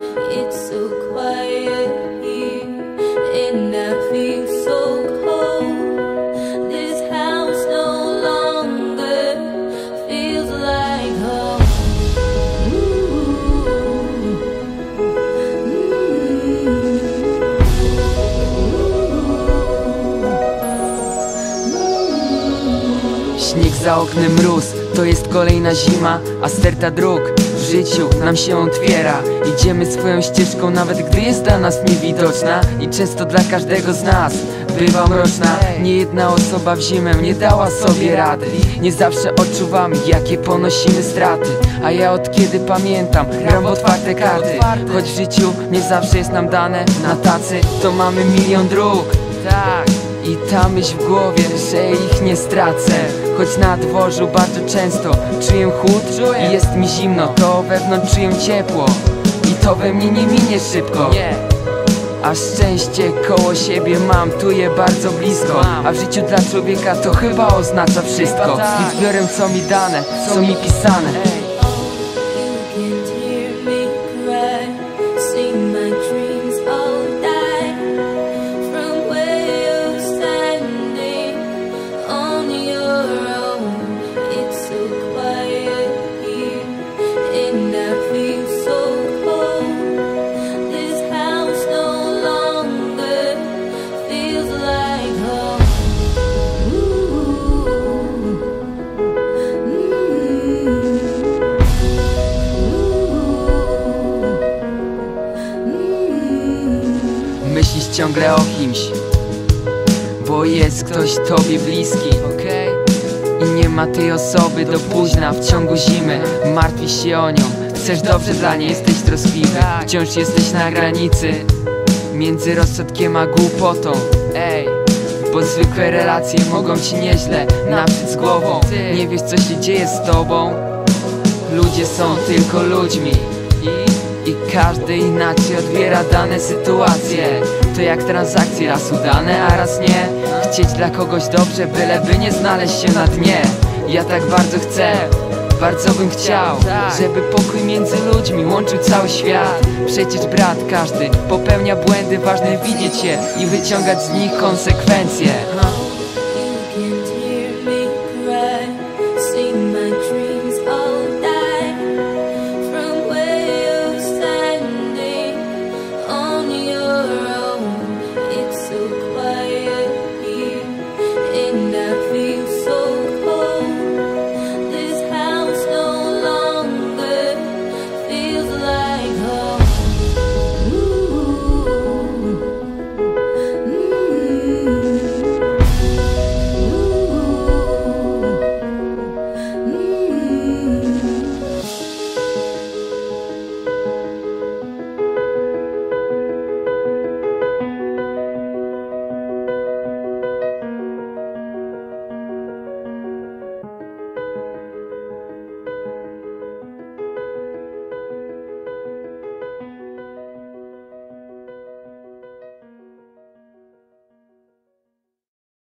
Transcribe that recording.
It's so quiet here, and I feel so cold. This house no longer feels like home. Śnieg za oknem mróz, to jest kolejna zima, a sterta dróg w życiu nam się otwiera. Idziemy swoją ścieżką, nawet gdy jest dla nas niewidoczna i często dla każdego z nas bywa mroczna. Nie jedna osoba w zimę nie dała sobie rady. Nie zawsze odczuwamy, jakie ponosimy straty, a ja od kiedy pamiętam gram w otwarte karty. Choć w życiu nie zawsze jest nam dane na tacy, to mamy milion dróg. Tak. I ta myśl w głowie, że ich nie stracę. Choć na dworzu bardzo często czuję chłód i jest mi zimno, to wewnątrz czuję ciepło i to we mnie nie minie szybko. A szczęście koło siebie mam, tu je bardzo blisko. A w życiu dla człowieka to chyba oznacza wszystko. I zbiorę co mi dane, co mi pisane. Myślisz ciągle o kimś, bo jest ktoś tobie bliski, i nie ma tej osoby do późna w ciągu zimy. Martwisz się o nią, chcesz dobrze dla niej, jesteś troskliwy. Wciąż jesteś na granicy między rozsądkiem a głupotą. Bo zwykłe relacje mogą ci nieźle naprzeć z głową. Nie wiesz, co się dzieje z tobą. Ludzie są tylko ludźmi i każdy inaczej odbiera dane sytuacje. To jak transakcje, raz udane, a raz nie. Chcieć dla kogoś dobrze, byleby nie znaleźć się na dnie. Ja tak bardzo chcę, bardzo bym chciał, żeby pokój między ludźmi łączył cały świat. Przecież brat każdy popełnia błędy, ważne widzieć je i wyciągać z nich konsekwencje.